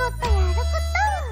ことやること。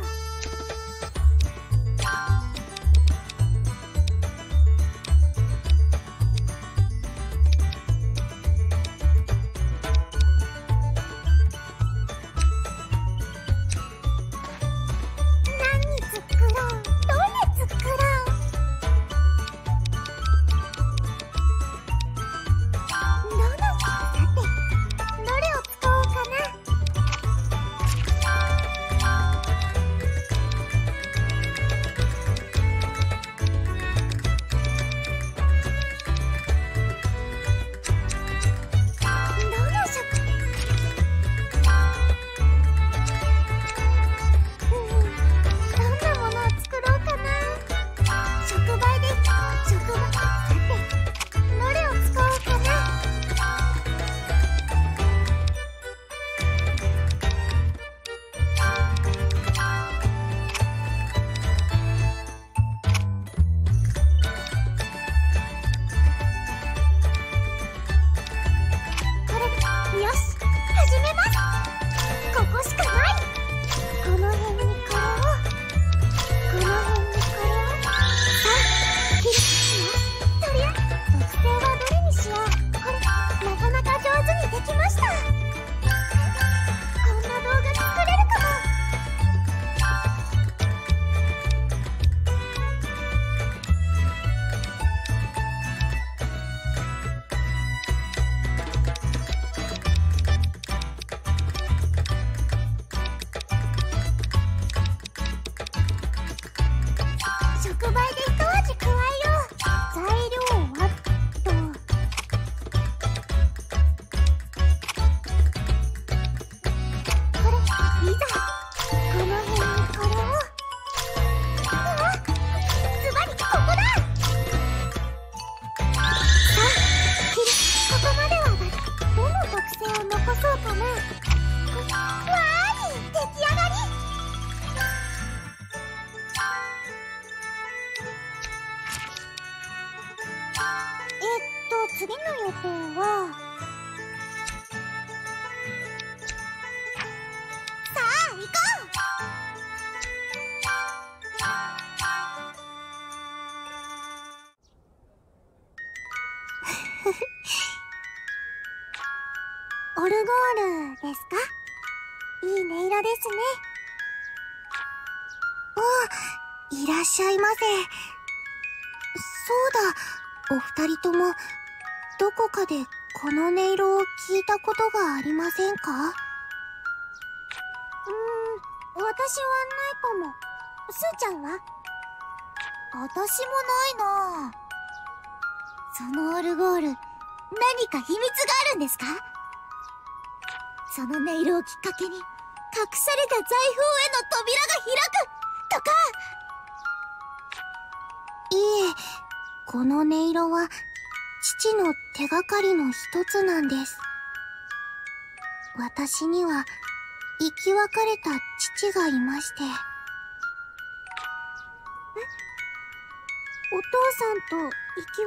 次の予定はさあ行こうオルゴールですか？いい音色ですね。あ、いらっしゃいませ。そうだ、お二人ともどこかでこの音色を聞いたことがありませんか？私はないかも。すーちゃんは？私もないな。そのオルゴール、何か秘密があるんですか？その音色をきっかけに隠された財宝への扉が開くとか。いえ、この音色は父の手がかりの一つなんです。私には生き別れた父がいまして。お父さんと生き別れ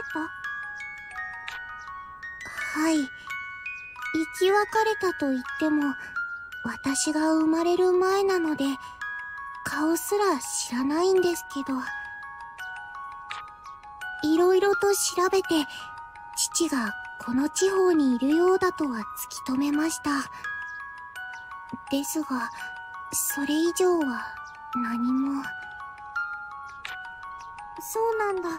た？はい。生き別れたと言っても、私が生まれる前なので、顔すら知らないんですけど。いろいろと調べて、父がこの地方にいるようだとは突き止めました。ですが、それ以上は何も。そうなんだ。コルネリ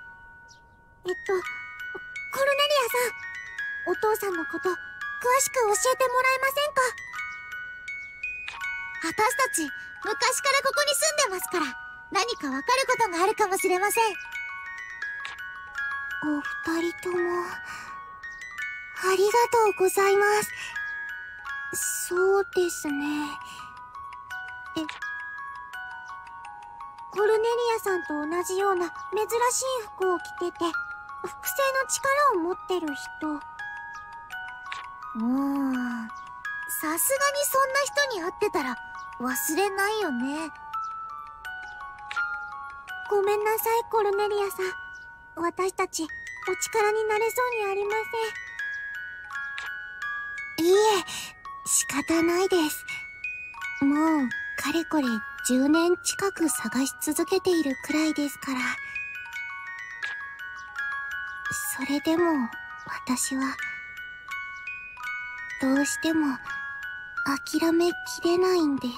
アさん、お父さんのこと、詳しく教えてもらえませんか？私たち、昔からここに住んでますから、何かわかることがあるかもしれません。お二人とも、ありがとうございます。そうですね。コルネリアさんと同じような珍しい服を着てて、複製の力を持ってる人。さすがにそんな人に会ってたら忘れないよね。ごめんなさい、コルネリアさん。私たち、お力になれそうにありません。いいえ、仕方ないです。 もうかれこれ10年近く探し続けているくらいですから。それでも私はどうしても諦めきれないんです。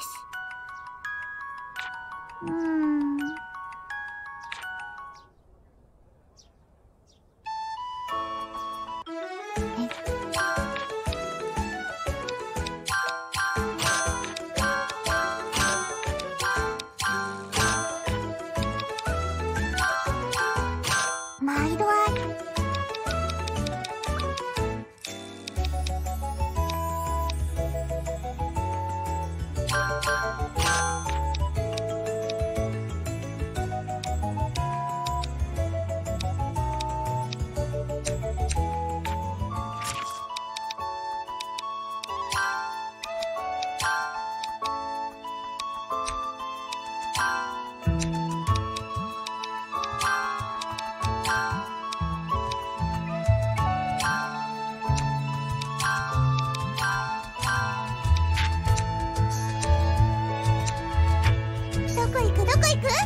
毎度あり。どこ行くどこ行く？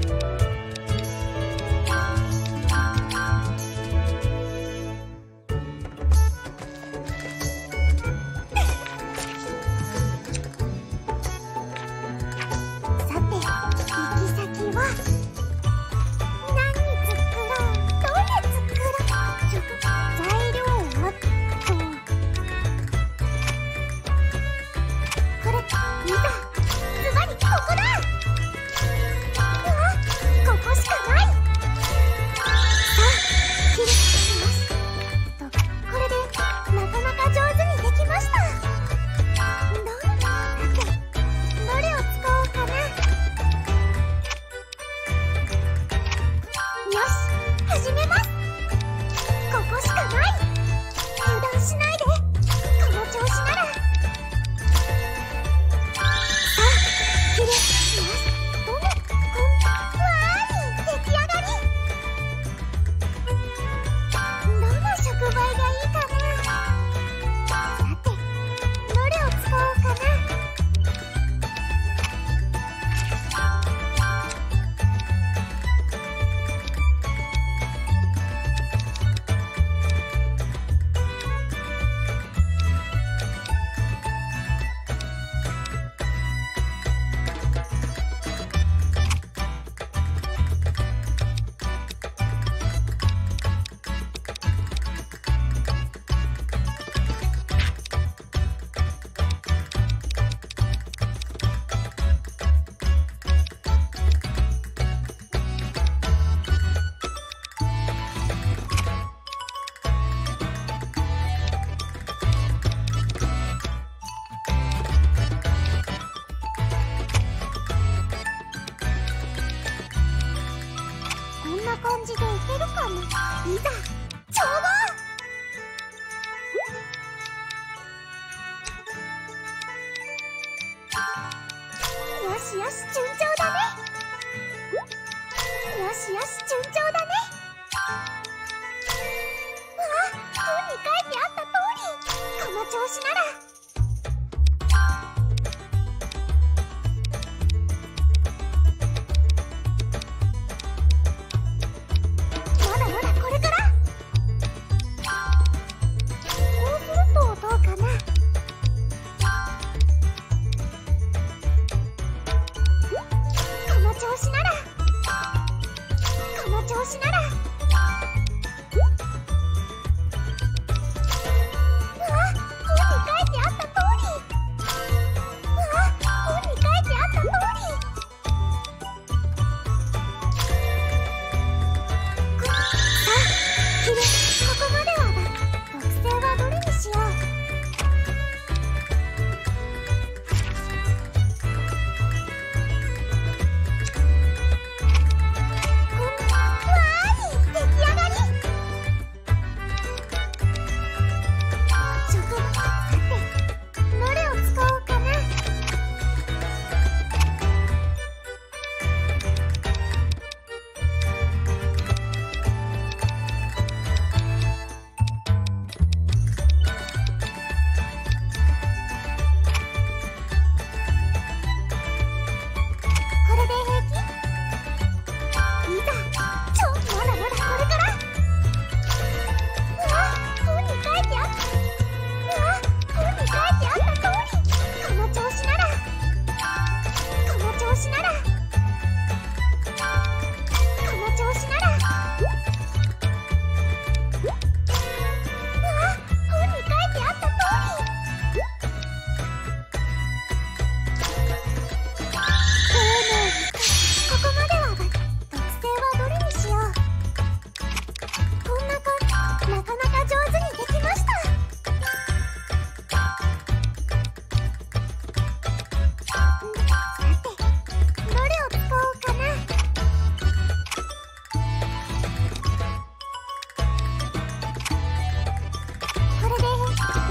さて、行き先は何作ろう？どれ作ろう？材料はこれ、いざズバリここだ！ここしかない。さあ、切りしますと、これでなかなか上手にできました。さて、どれを使おうかな。よし、始めます。ここしかない。油断しないで。この調子なら。さあ、切りします。出来上がり。どの触媒がいいかな。さて、どれを使おうかな。こんな感じでいけるかな。いざ調合。よしよし、順調だね。よしよし、順調だね。本に書いてあった通り。この調子なら。まだまだこれから。こうするとどうかな。この調子なら。この調子なら。本に書いてあった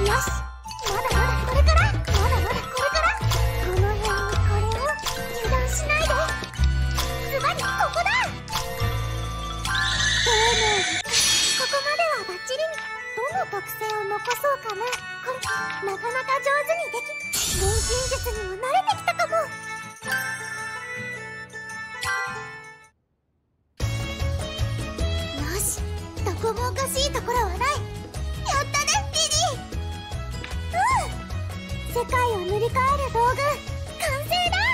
よし、まだまだこれから、まだまだこれから。この辺にこれを油断しないで。ズバリここだ。丁寧に。ここまではバッチリ。どの特性を残そうかな。これなかなか上手にでき、錬金術にも慣れてきたかも。よし、どこもおかしいところはない。やったねリリー。世界を塗り替える道具完成だ。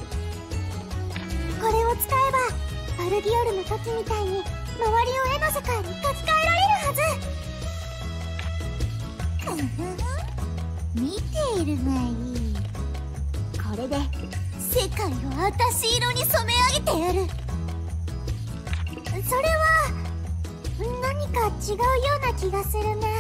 これを使えばバルギオルの時みたいに周りを絵の世界に書き換えられるはず。見ているがいい。これで世界をあたし色に染め上げてやる。それは何か違うような気がするな。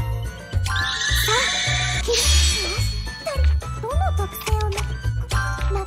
な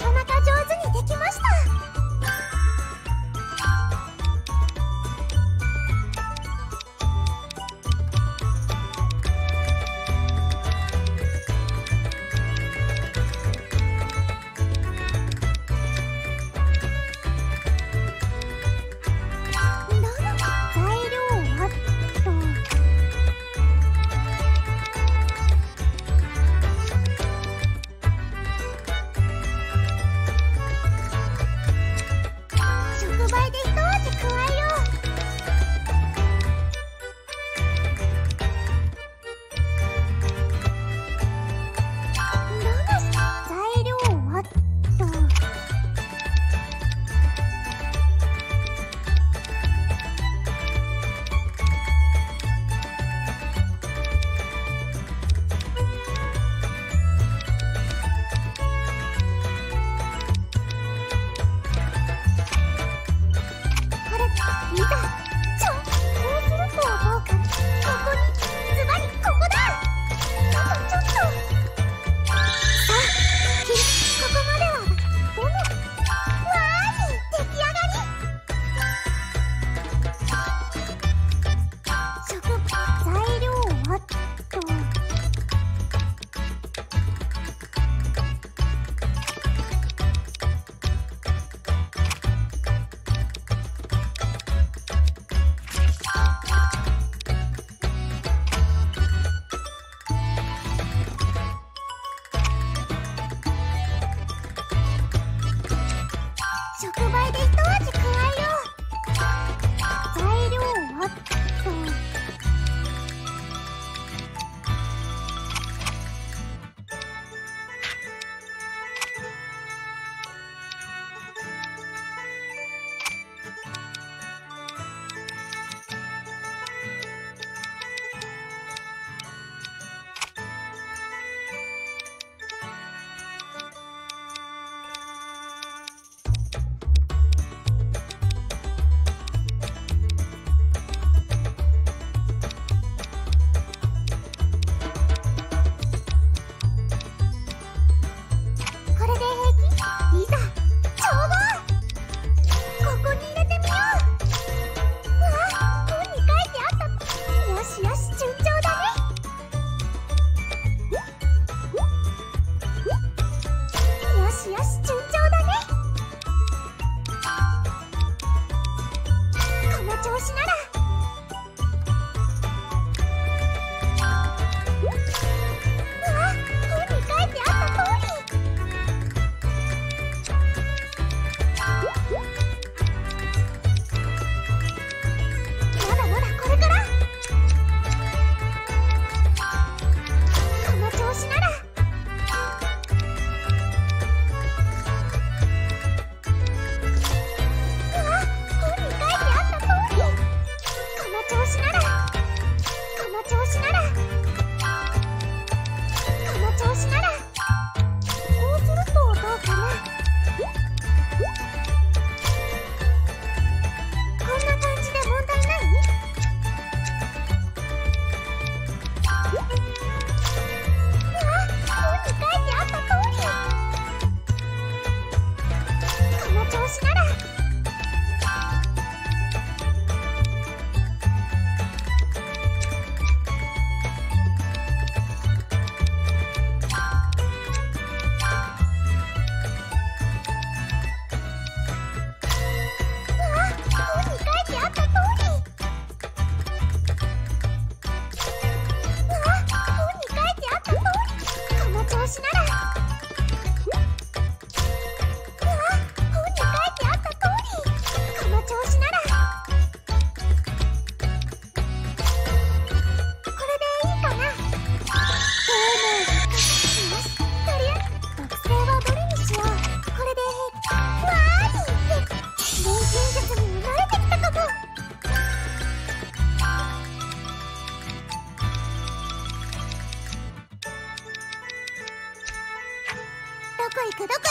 くどこ行く？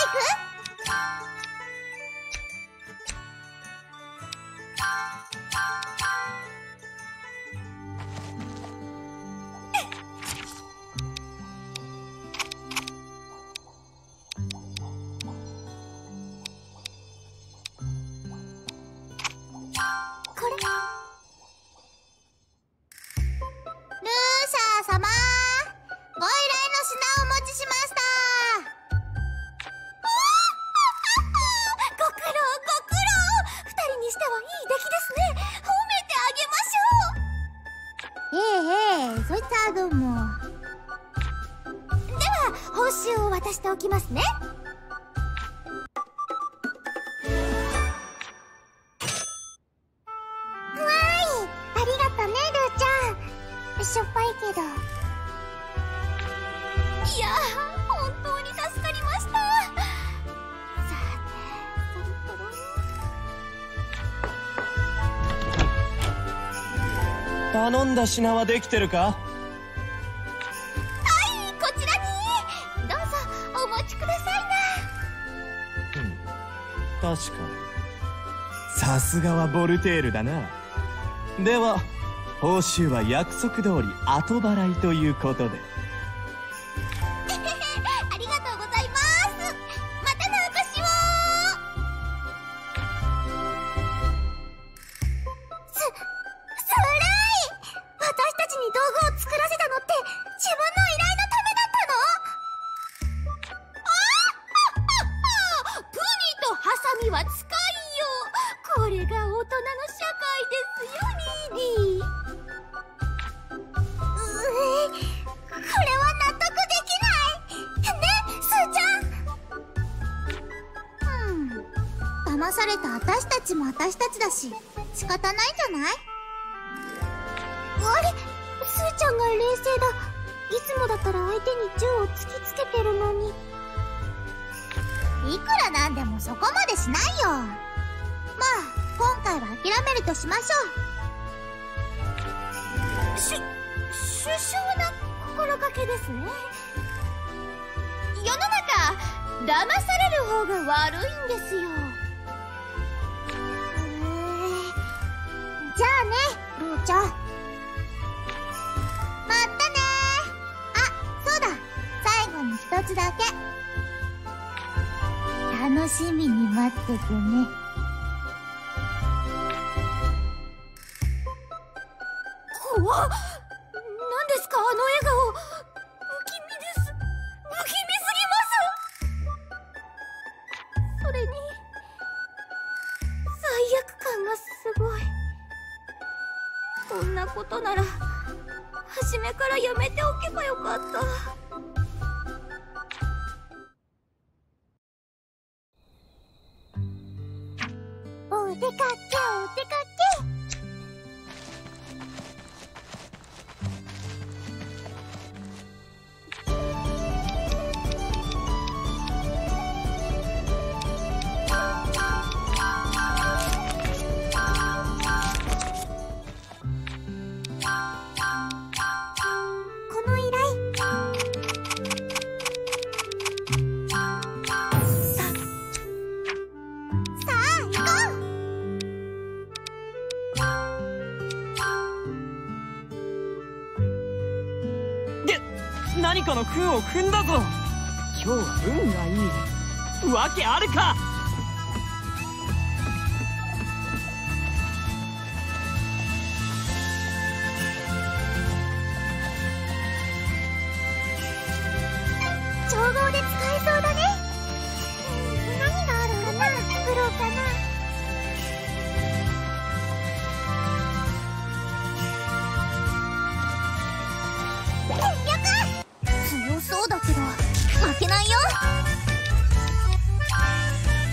これルーシャー様、ご依頼の品をお持ちしました。ご苦労ご苦労。二人にしてはいい出来ですね。褒めてあげましょう。そいつはどうも。では報酬を渡しておきますね。ありがとね、ルーちゃん。しょっぱいけど。いやー、本当に助かりました。さて、そろそろ。 頼んだ品はできてるか？ はい、こちらに。どうぞ、お持ちくださいな。確かに。さすがはボルテールだな。では報酬は約束通り後払いということで。 ありがとうございます。またのお越しを。すらい。私たちに道具を作らせたのって自分の依頼のためだったの？プニとハサミは使いよ。これが大人の社会ですよ、リーディー。これは納得できないね、スーちゃん。騙された私たちも私たちだし仕方ないんじゃない？あれ、スーちゃんが冷静だ。いつもだったら相手に銃を突きつけてるのに。いくらなんでもそこまでしないよ。まあ今回は諦めるとしましょう。殊勝な心がけですね。世の中騙される方が悪いんですよ。じゃあね、ルーちゃん。またね。あ、そうだ、最後に一つだけ。楽しみに待っててね。怖っ。何ですか、あの笑顔。不気味です。不気味すぎます。それに罪悪感がすごい。こんなことなら初めからやめておけばよかった。お出かけお出かけ。 何かの運を踏んだぞ。今日は運がいい。わけあるか。 調合で使えそうだね。何があるかな。作ろうかな。強そうだけど負けないよ。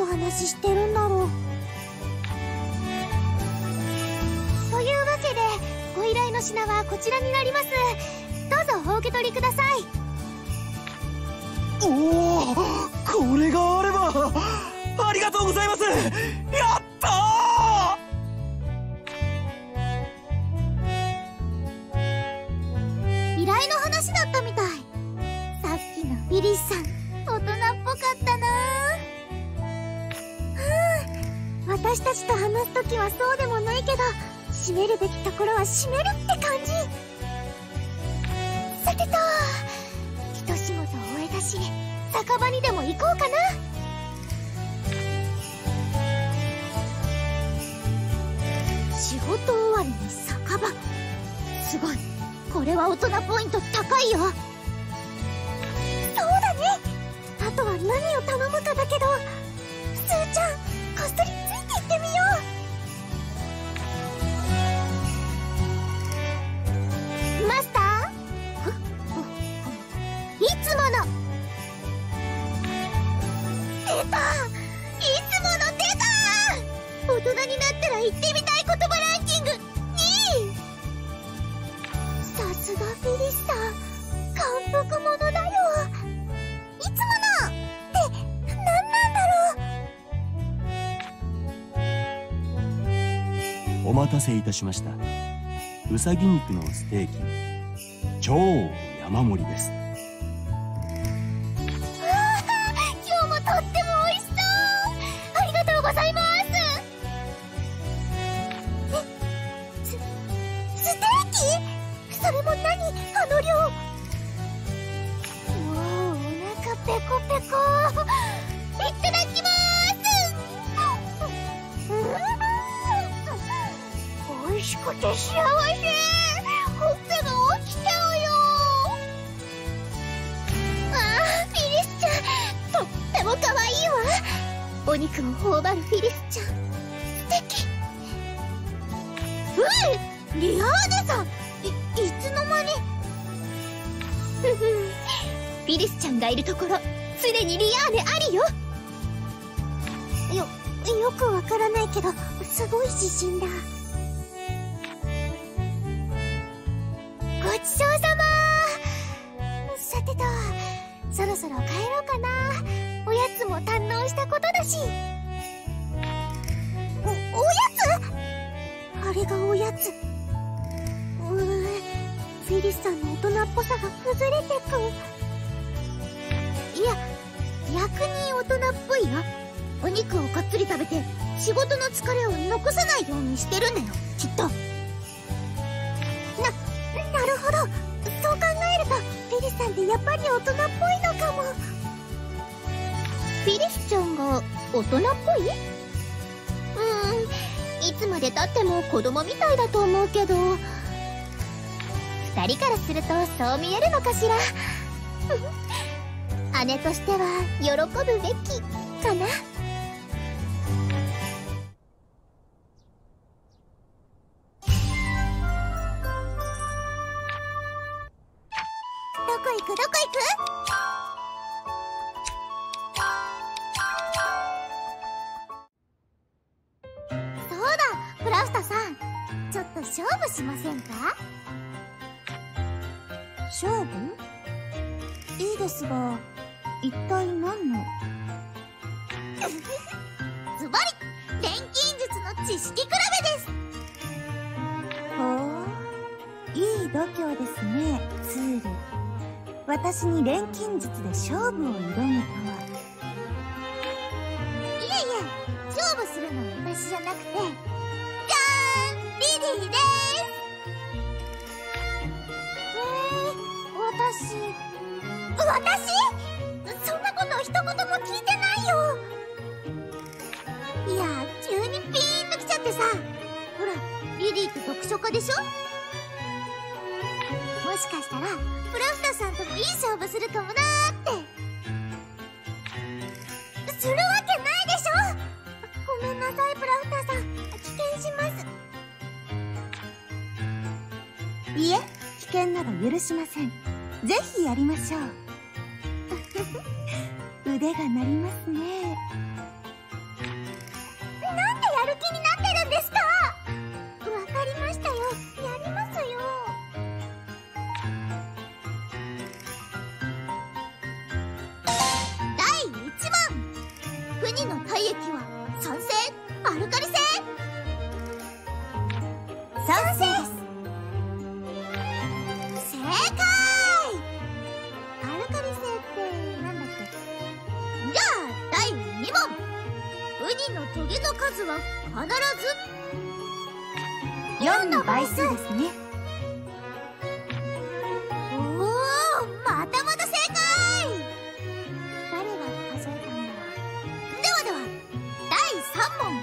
お話ししてるんだろう。というわけでご依頼の品はこちらになります。どうぞお受け取りください。 おお、これがあれば。ありがとうございます。やったー。依頼の話だったみたい。さっきのフィリスさん、大人っぽかったな。私たちと話すときはそうでもないけど、締めるべきところは締めるって感じ。さてと、一仕事終えたし、酒場にでも行こうかな。仕事終わりに酒場。すごい。これは大人ポイント高いよ。そうだね。あとは何を頼むかだけど、すーちゃん、こっそりついていってみよう。マスター？いつもの。出た！いつもの出た！大人になったら言ってみたい言葉ランキング2位。さすがフィリスさん、完璧者だよ。いつものって何なんだろう。 お待たせいたしました。うさぎ肉のステーキ超山盛りです。 今日もとっても美味しそう。ありがとうございます。ステーキ？それも何？あの量。もうお腹ペコペコ。いただきまーす。美味しくて幸せ。ほっぺが落ちちゃうよ。ああ、フィリスちゃん、とっても可愛いわ。お肉を頬張るフィリスちゃん、素敵。リアーネさん、いつの間に。フィリスちゃんがいるところ、常にリアーネありよ。よくわからないけど、すごい自信だ。ごちそうさま。さてと、そろそろ帰ろうかな。おやつも堪能したことだし。おやつ？あれがおやつ。フィリスさんの大人っぽさが崩れてく。いや、逆に大人っぽいよ。お肉をがっつり食べて仕事の疲れを残さないようにしてるんだよ、きっと。なるほど。そう考えるとフィリスさんってやっぱり大人っぽいのかも。フィリスちゃんが大人っぽい？いつまでたっても子供みたいだと思うけど、2人からするとそう見えるのかしら。姉としては喜ぶべきかな。どこ行く？そうだ、プラスタさん、ちょっと勝負しませんか？勝負？いいですが、一体何の？ズバリ、錬金術の知識比べです。 ほう、いい度胸ですね、ツール。私に錬金術で勝負を挑むとは。 いえいえ、勝負するのは私じゃなくて、じゃーん、リリーです。私？そんなこと一言も聞いてないよ。いや、急にピーンときちゃってさ。ほら、リリーって読書家でしょ？もしかしたらプラフタさんともいい勝負するかもなーって。するわけないでしょ。ごめんなさい、プラフタさん、棄権します。 いえ、危険など許しません。ぜひやりましょう。腕が鳴りますね。 賛成？アルカリ性？ 賛成です。 正解！アルカリ性ってなんだっけ？じゃあ第2問。ウニのトゲの数は必ず 4の倍数ですね。 おお、またまた正解！誰が数えたんだろう。では第3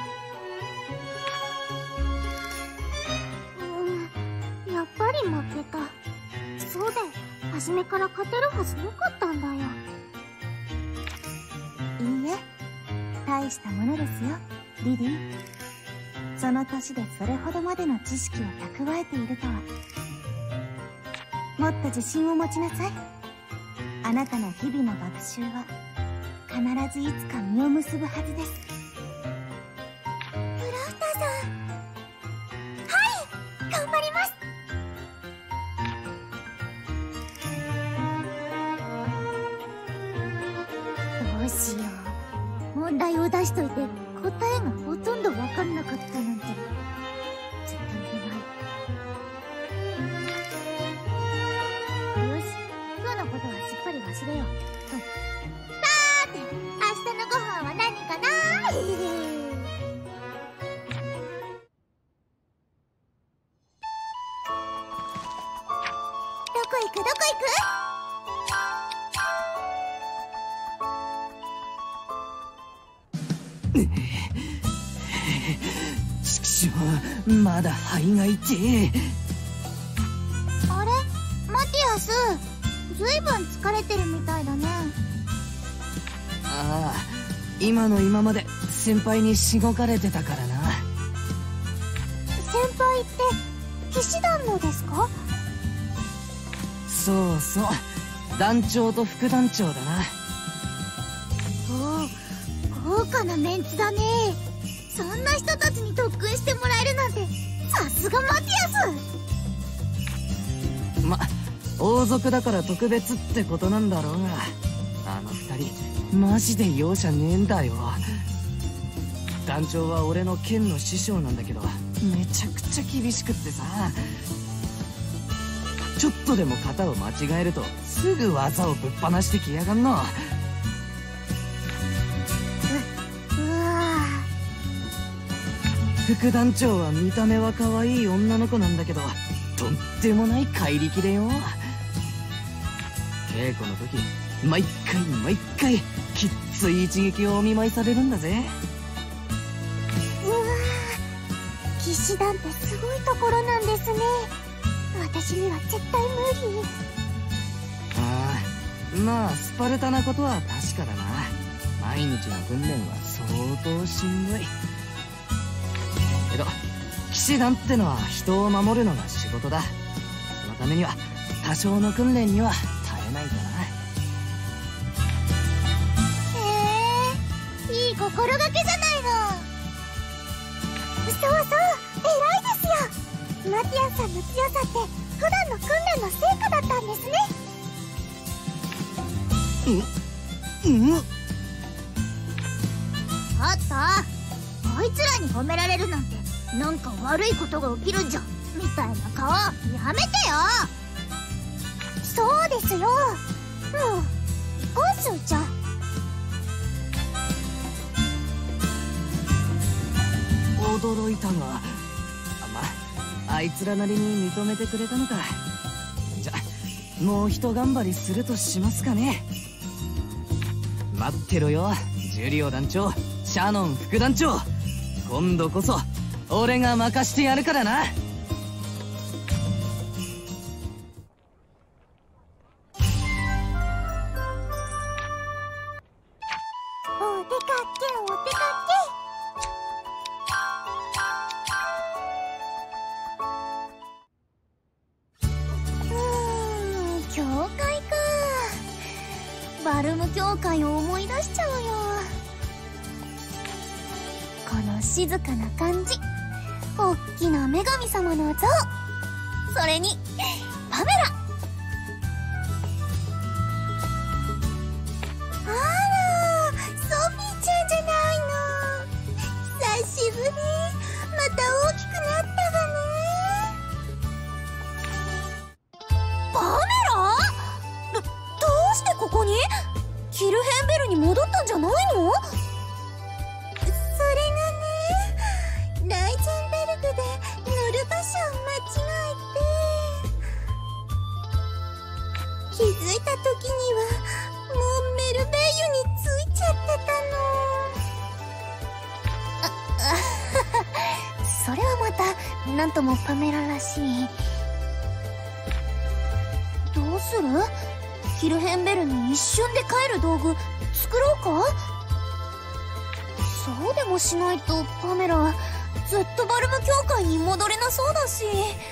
問。やっぱり負けた。そうだよ、初めから勝てるはずなかったんだよ。 いいえ、大したものですよ、リリー。その年でそれほどまでの知識を蓄えているとは。もっと自信を持ちなさい。あなたの日々の学習は必ずいつか実を結ぶはずです。 ブラフターさん、はい、頑張ります。どうしよう、問題を出しといて答えがほとんど分かんなかったなんて絶対言えない。よし、今日のことはすっかり忘れよう。さーて、明日のご飯は何かな？どこ行く？ ちくしょう、まだ肺が痛え。 あれ、マティアス、ずいぶん疲れてるみたいだね。 ああ、今の今まで先輩にしごかれてたからな。 先輩って騎士団のですか？ そうそう、団長と副団長だな。 おお、豪華なメンツだね。そんな人たちに特訓してもらえるなんて、さすがマティアス。 王族だから特別ってことなんだろうが、あの二人マジで容赦ねえんだよ。団長は俺の剣の師匠なんだけど、めちゃくちゃ厳しくってさ、ちょっとでも型を間違えるとすぐ技をぶっ放してきやがんの。副団長は見た目は可愛い女の子なんだけど、とんでもない怪力でよ。稽古の時毎回きっつい一撃をお見舞いされるんだぜ。 うわー、騎士団ってすごいところなんですね。私には絶対無理。 ああ、まあスパルタなことは確かだな。毎日の訓練は相当しんどいけど、騎士団ってのは人を守るのが仕事だ。そのためには多少の訓練には耐えないとな。 いい心がけじゃないの。そうそう、偉いですよ。マティアンさんの強さって普段の訓練の成果だったんですね。ちょっと、こいつらに褒められるなんてなんか悪いことが起きるんじゃみたいな顔やめてよ。そうですよ。もう行こう、すーちゃん。 驚いたが、あいつらなりに認めてくれたのか。じゃ、もう一頑張りするとしますかね。待ってろよ、ジュリオ団長、シャノン副団長。今度こそ俺が任してやるからな。 お出かけ。教会か。バルム教会を思い出しちゃうよ。この静かな感じ、おっきな女神様の像、それにパメラ。あら、ソフィーちゃんじゃないの。 それはまたなんともパメラらしい。どうする？ヒルヘンベルに一瞬で帰る道具作ろうか？そうでもしないとパメラずっとバルム教会に戻れなそうだし。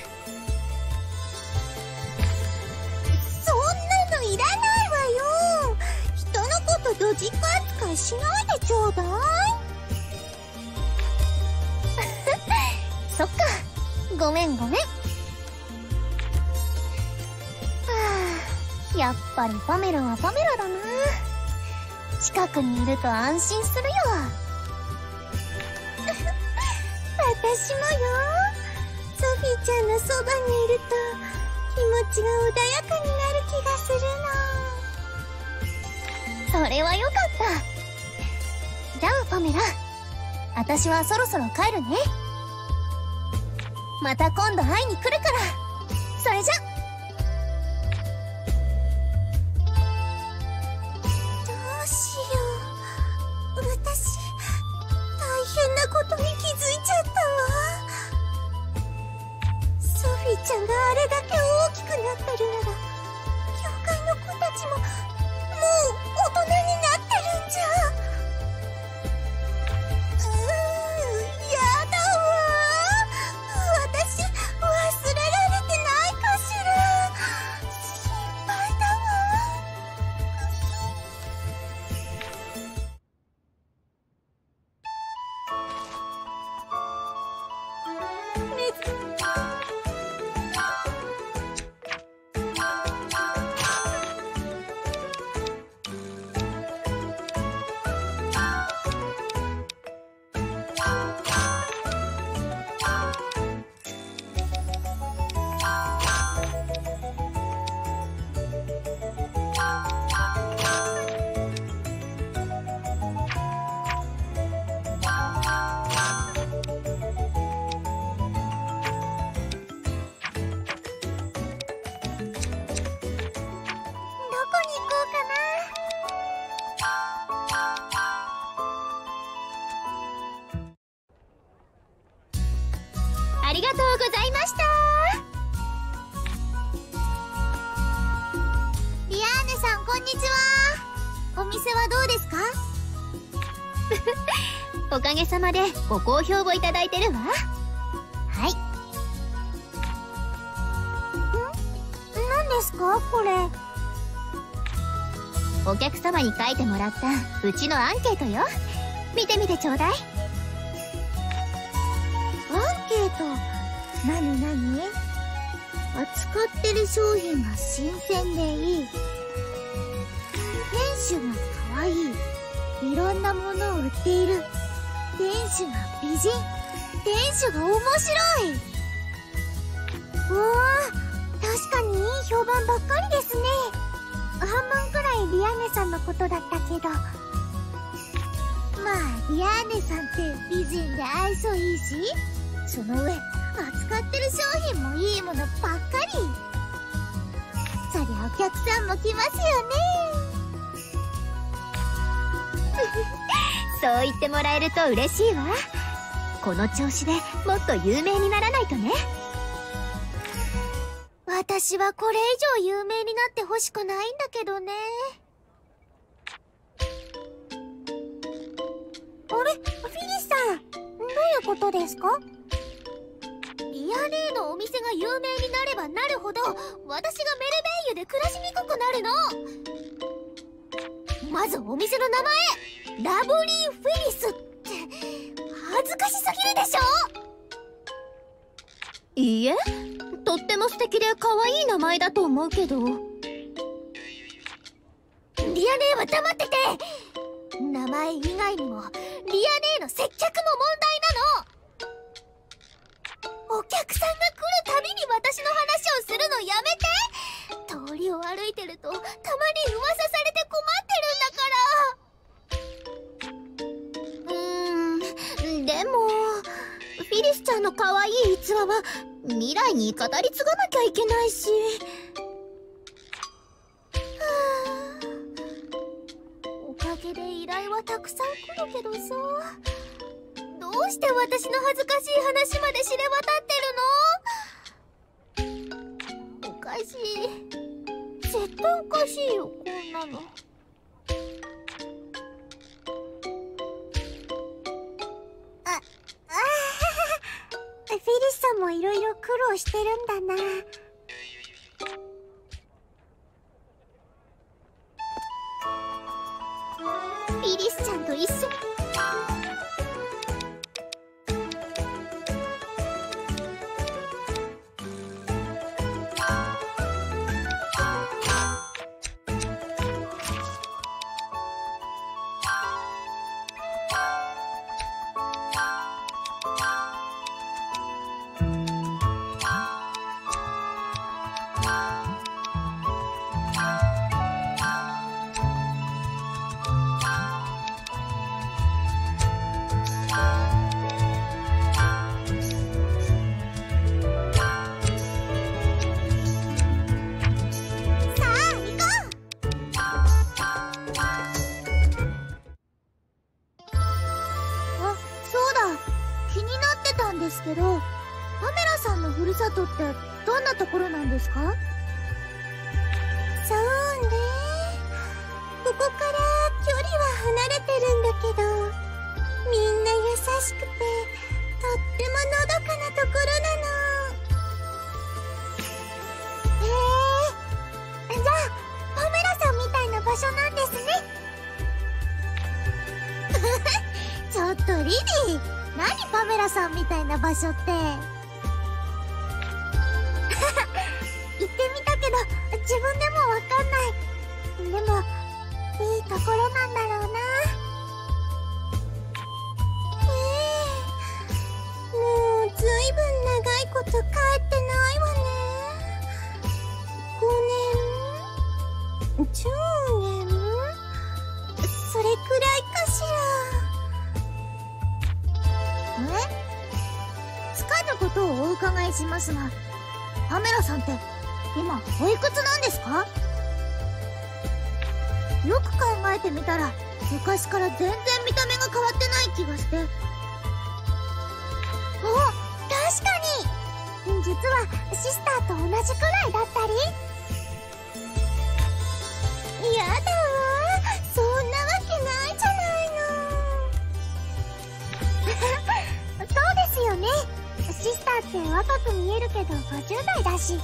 そんなのいらないわよ。人のことドジっ子扱いしないでちょうだい。そっか、ごめんごめん。はあ、やっぱりパメラはパメラだな。近くにいると安心するよ。私もよ。ソフィーちゃんのそばにいると気持ちが穏やかになる気がするの。それはよかった。じゃあパメラ、私はそろそろ帰るね。また今度会いに来るから。それじゃ。どうしよう。私大変なことに気づいちゃったわ。ソフィーちゃんがあれだけ大きくなってるなら、教会の子たちももう大人になってるんじゃ。やだわ。私忘れられてないかしら。心配だわ。ありがとうございました。リアーネさん、こんにちは。お店はどうですか？おかげさまでご好評をいただいてるわ。はい。何ですかこれ？お客様に書いてもらったうちのアンケートよ。見てみてちょうだい。アンケート？なになに？扱ってる商品が新鮮でいい。店主が可愛い。いろんなものを売っている。店主が美人。店主が面白い。わあ、確かにいい評判ばっかりですね。半分くらいリアーネさんのことだったけど。まあ、リアーネさんって美人で愛想いいし、その上、扱ってる商品もいいものばっかり。そりゃお客さんも来ますよね。そう言ってもらえると嬉しいわ。この調子でもっと有名にならないとね。私はこれ以上有名になってほしくないんだけどね。あれ、フィリスさん、どういうことですか？リアレイのお店が有名になればなるほど、私がメルベイユで暮らしにくくなるの。まずお店の名前、ラブリー・フィリスって恥ずかしすぎるでしょ。いいえ、とっても素敵で可愛い名前だと思うけど。リアレイは黙ってて。名前以外にもリアレイの接客も問題なの。お客さんが来るたびに私の話をするのやめて。通りを歩いてるとたまに噂されて困ってるんだから。でもフィリスちゃんの可愛い逸話は未来に語り継がなきゃいけないし。おかげで依頼はたくさん来るけどさ、どううして私の恥ずかしい話まで知れ渡ってるの？おかしい。絶対おかしいよ、こんなの。フィリスさんもいろいろ苦労してるんだな。フィリスちゃんと一緒に。ですけど、パメラさんのふるさとってどんなところなんですか？そうね、ここから距離は離れてるんだけど、みんな優しくてとってものどかなところなの。じゃあパメラさんみたいな場所なんですね。ちょっとリディ、何パメラさんみたいな場所って。行ってみたけど自分でもわかんない。でもいいところなんだろうな。もうずいぶん長いこと帰ってないわね。5年、10年、それくらいかしら。つかぬことをお伺いしますが、パメラさんって今おいくつなんですか？よく考えてみたら昔から全然見た目が変わってない気がして。お、確かに。実はシスターと同じくらいだったり。やだわ、そんなわけないじゃないの。そうですよね。シスターって若く見えるけど50代だし。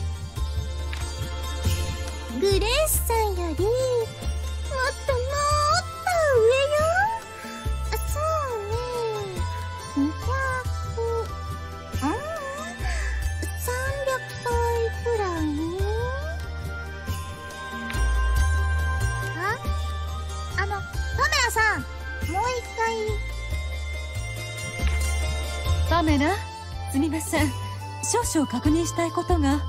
グレースさんよりもっともっと上よ。そうね、200、300歳くらいね。パメラさん、もう一回。 パメラ、すみません。少々確認したいことが。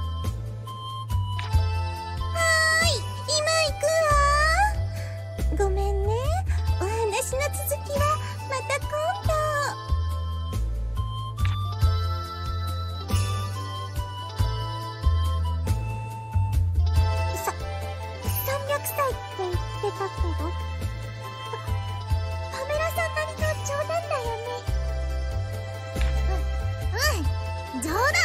ごめんね。お話の続きはまた今度。300歳って言ってたけど、パメラさんなりの冗談だよね。うん、冗談